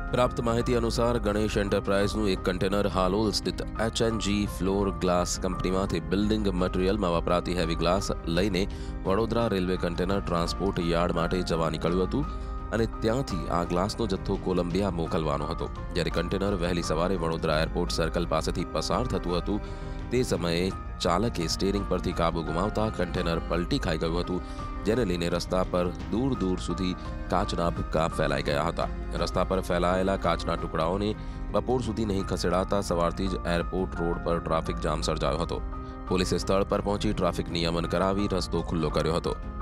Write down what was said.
પ્રાપ્ત માહિતી અનુસાર ગણેશ એન્ટરપ્રાઇઝનું એક કન્ટેનર હાલોલ સ્થિત એચએનજી ફ્લોર ગ્લાસ કંપનીમાંથી બિલ્ડિંગ મટીરિયલમાં વપરાતી હેવી ગ્લાસ લઈને Vadodara railway container transport yard માટે જવા નીકળ્યું હતું અને ત્યાંથી આ ગ્લાસનો જથ્થો કોલંબિયા મોકલવાનો હતો। જ્યારે કન્ટેનર વહેલી સવારે વડોદરા એરપોર્ટ સર્કલ પાસેથી પસાર થતું હતું તે સમયે ચાલકે સ્ટીયરિંગ પરથી કાબુ ગુમાવતા કન્ટેનર પલટી ખાઈ ગયું હતું, જેને લઈને રસ્તા પર દૂર દૂર સુધી કાચના ભૂક્કા ફેલાઈ ગયા હતા। રસ્તા પર ફેલાયેલા કાચના ટુકડાઓને બપોર સુધી નહીં ખસેડાતા સવારથી જ એરપોર્ટ રોડ પર ટ્રાફિક જામ સર્જાયો હતો। પોલીસે સ્થળ પર પહોંચી ટ્રાફિક નિયમન કરાવી રસ્તો ખુલ્લો કર્યો હતો।